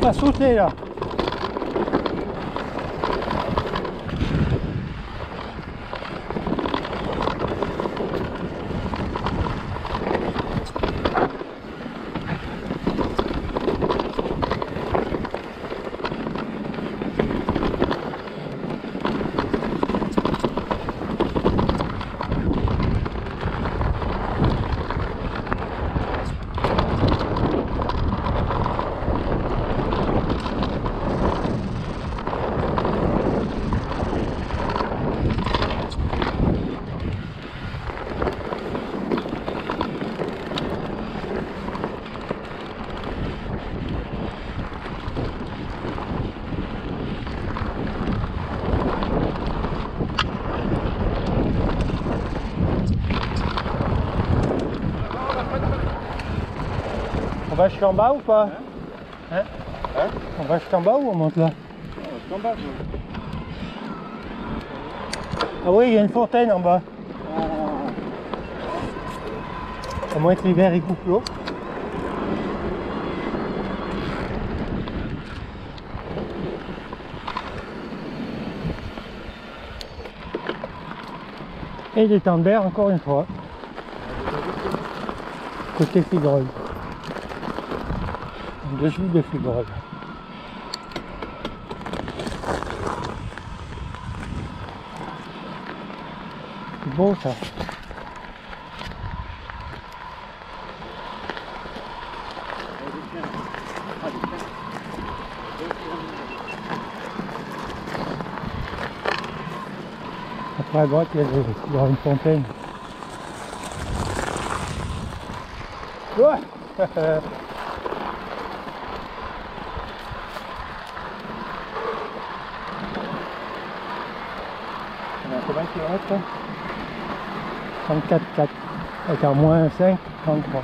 à sauter là. On va jusqu'en bas ou pas? Hein? On va jusqu'en bas ou on monte là? On va jusqu'en bas. Ah oui, il y a une fontaine en bas. À moins que l'hiver il coupe l'eau. Et des temps d'air encore une fois. Côté Figreuil. Dessous de Figreuil. C'est beau ça. Après à droite il y aura une fontaine. Ouais. On a combien de kilomètres là? 34,4. Avec en moins 5, 33.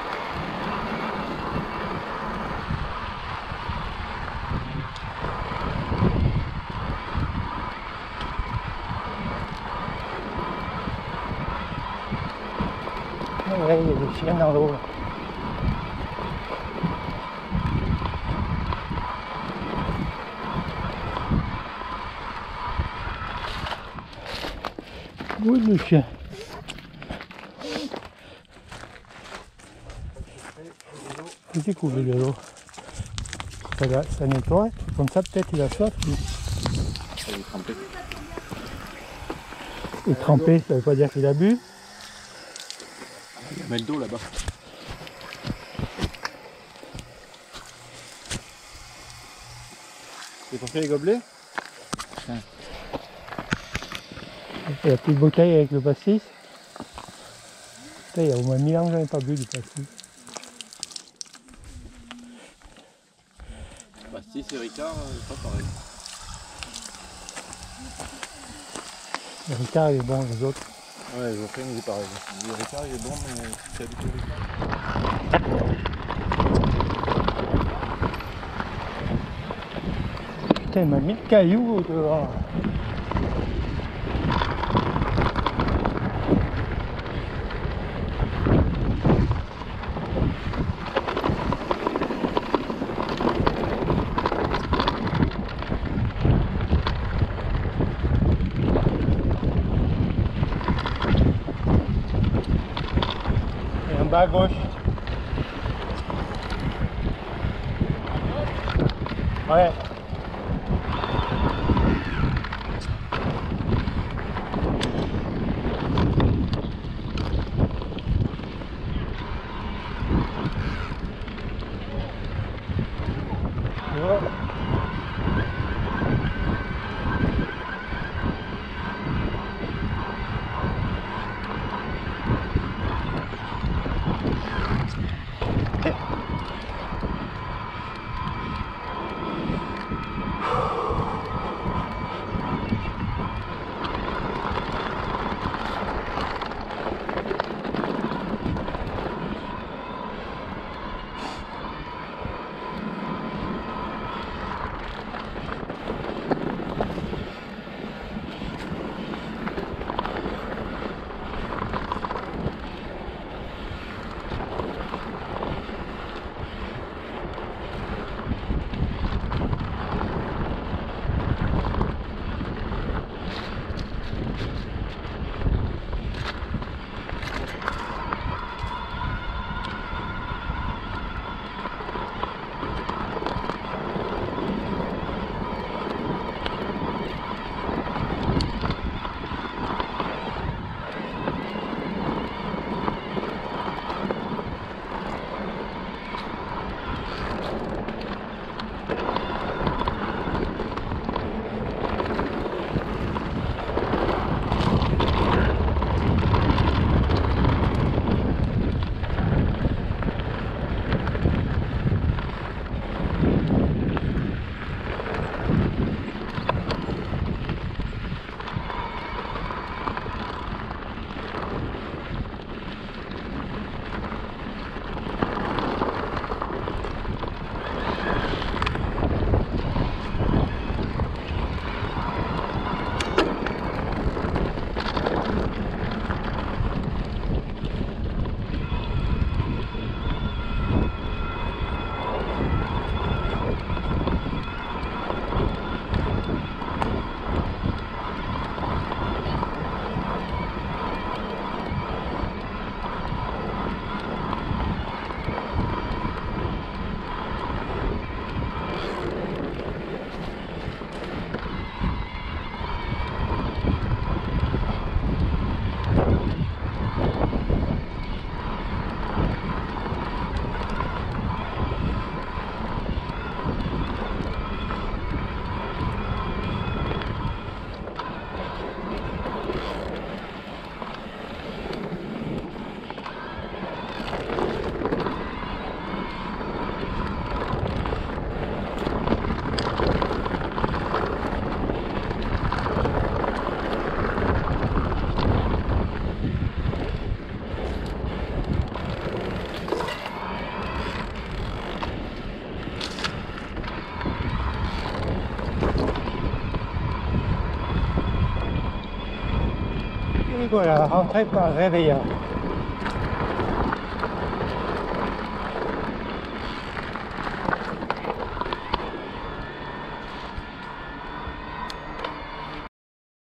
Ouais, il y a des chiens dans l'eau. Oui, le chien. C'est cool de l'eau. Ça nettoie. Comme ça, peut-être il a soif. Il est trempé. Et trempé, ça veut pas dire qu'il a bu. Il y a un d'eau là-bas. C'est pour faire les gobelets? Et la petite bouteille avec le pastis. Putain, il y a au moins 1000 ans que j'en ai pas bu du pastis. Pastis et Ricard, c'est pas pareil. Le Ricard il est bon, les autres. Ouais, je fais, il est pareil. Le Ricard il est bon, mais c'est habitué au Ricard. Putain, il m'a mis le caillou dehors. Et en bas à gauche. Ouais. pour la rentrée par réveillard.